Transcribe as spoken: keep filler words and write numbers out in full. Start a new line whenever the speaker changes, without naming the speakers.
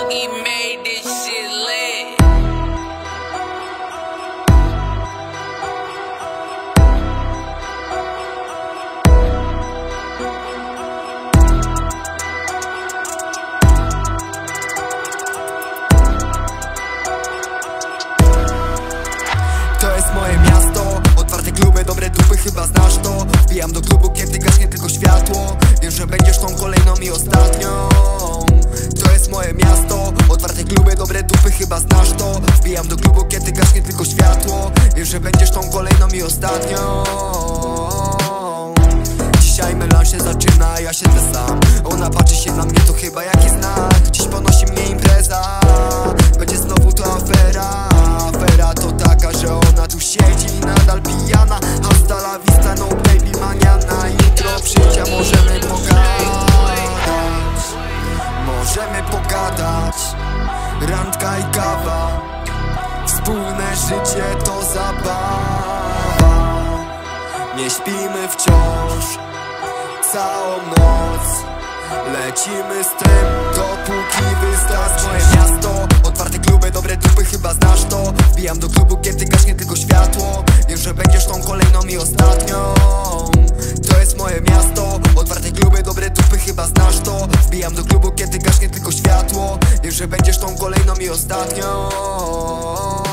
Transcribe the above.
He made this shit lit.
To jest moje miasto, otwarte kluby, dobre dupy, chyba znasz to. Wbijam do klubu, kiedy gaśnie tylko światło. Wiem, że będziesz tą kolejną i ostatnią. To jest moje miasto, otwarte kluby, dobre dupy, chyba znasz to. Wbijam do klubu, kiedy gaśnie tylko światło. Wiem, że będziesz tą kolejną i ostatnią. Dzisiaj melanż się zaczyna, a ja siedzę sam. Ona patrzy się na mnie, to chyba jakiś znak. Dziś ponosi mnie impreza, będzie znowu to afera. Afera to taka, że ona tu siedzi nadal pijana. Hasta la vista, no baby maniana. Jutro przyjdzie, możemy pogadać. Możemy pogadać. Randka i kawa, wspólne życie to zabawa. Nie śpimy wciąż całą noc, lecimy z tym, dopóki wystarczy. Moje miasto, otwarte kluby, dobre dupy, chyba znasz to. Wbijam do klubu, kiedy gaśnie tylko światło. Wiem, że będziesz tą kolejną i ostatnią. To jest moje miasto, otwarte kluby, dobre dupy, chyba znasz to. Wbijam do klubu, kiedy gaśnie tylko światło. Wiem, że będziesz tą kolejną i ostatnią.